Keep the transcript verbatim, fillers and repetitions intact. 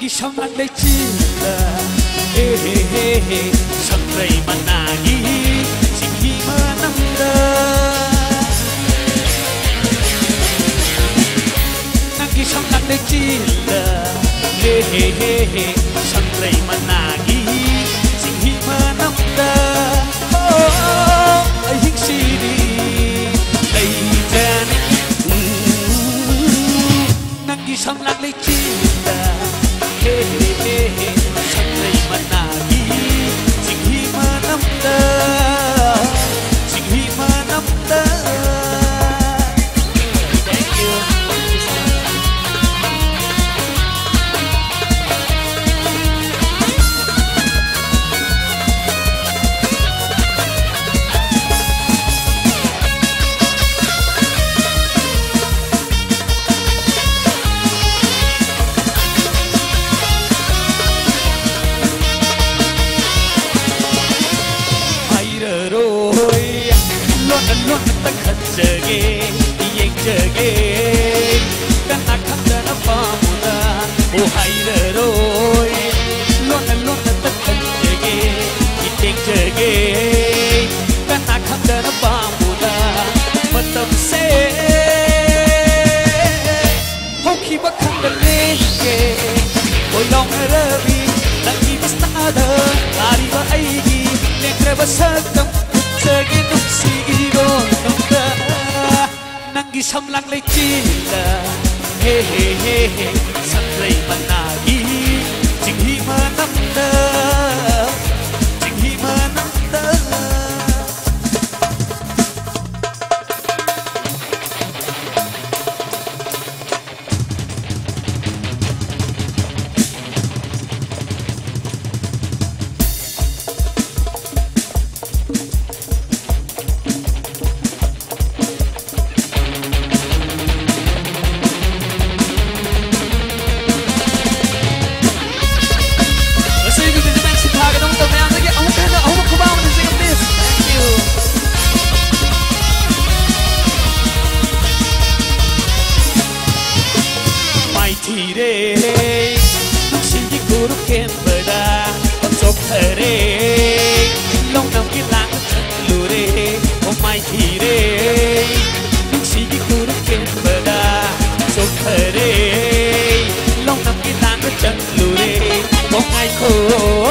Isang lang chila, he he he he, sangray managi, singhi manamda. Nang isang lang chila, he he he he, sangray managi, singhi manamda. Oh, ay hingsiri, ay jani. Nang isang lang chila. Hey hey hey hey, sangray managi, singhi manamda, singhi manamda. Thank you. Luôn ta khát chege, yeng chege, kan akan dana pamuda, oh hai rồi. Luôn luôn ta khát chege, yeng chege, kan akan dana pamuda, matam se, ho khi bắc khang dan leke, oh long rabi, lagi basta ada, ari ba aigi, lekra basakam. Sagi nung sigiro nungda Nanggi samlang lay chila He he he he Sangray managi Jinghi manamda Jinghi manamda Oh